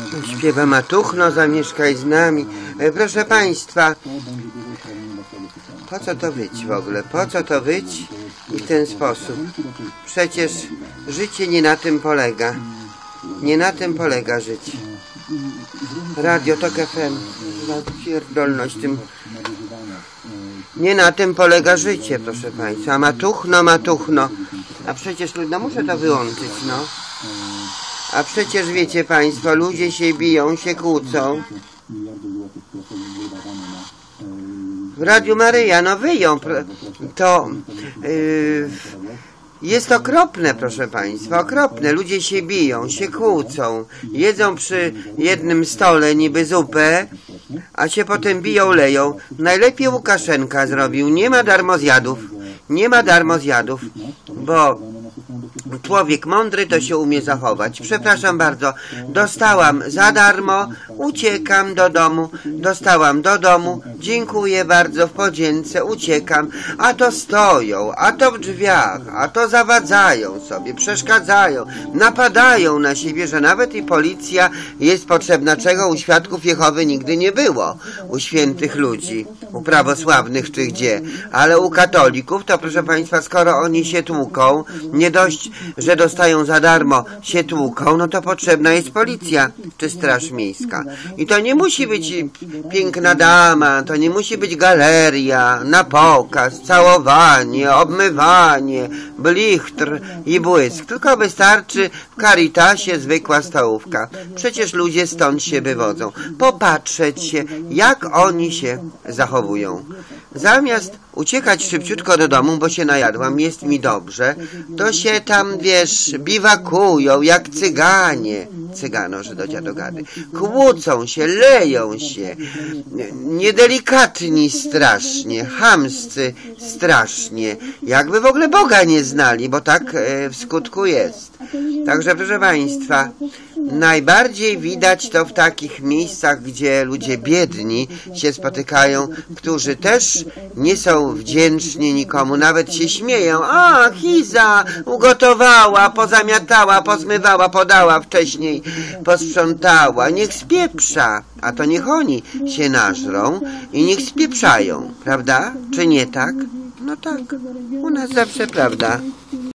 Śpiewa Matuchno, zamieszkaj z nami. Proszę Państwa, po co to być w ogóle? Po co to być i w ten sposób? Przecież życie nie na tym polega. Nie na tym polega życie. Radio Tok FM. Pierdolność tym. Nie na tym polega życie, proszę Państwa. Matuchno, Matuchno. A przecież, no muszę to wyłączyć, no. A przecież wiecie Państwo, ludzie się biją, się kłócą. W Radiu Maryja, no wyją. To jest okropne, proszę Państwa, okropne. Ludzie się biją, się kłócą. Jedzą przy jednym stole niby zupę, a się potem biją, leją. Najlepiej Łukaszenka zrobił. Nie ma darmozjadów. Nie ma darmozjadów, bo człowiek mądry to się umie zachować. Przepraszam bardzo, dostałam za darmo, uciekam do domu, dostałam do domu, dziękuję bardzo, w podzięce, uciekam, a to stoją, a to w drzwiach, a to zawadzają sobie, przeszkadzają, napadają na siebie, że nawet i policja jest potrzebna, czego u świadków Jehowy nigdy nie było, u świętych ludzi, u prawosławnych czy gdzie, ale u katolików to, proszę Państwa, skoro oni się tłuką, nie dość, że dostają za darmo, się tłuką, no to potrzebna jest policja czy straż miejska. I to nie musi być piękna dama, to nie musi być galeria, na pokaz, całowanie, obmywanie, blichtr i błysk, tylko wystarczy w Caritasie zwykła stołówka. Przecież ludzie stąd się wywodzą. Popatrzeć się, jak oni się zachowują. Zamiast uciekać szybciutko do domu, bo się najadłam, jest mi dobrze, to się tam, wiesz, biwakują jak cyganie. Cyganorzy do dziadogady. Kłócą się, leją się. Niedelikatni strasznie, chamscy strasznie. Jakby w ogóle Boga nie znali, bo tak w skutku jest. Także, proszę Państwa, najbardziej widać to w takich miejscach, gdzie ludzie biedni się spotykają, którzy też nie są wdzięczni nikomu, nawet się śmieją. A, Kiza ugotowała, pozamiatała, pozmywała, podała wcześniej, posprzątała. Niech spieprza, a to niech oni się nażrą i niech spieprzają, prawda? Czy nie tak? No tak, u nas zawsze prawda.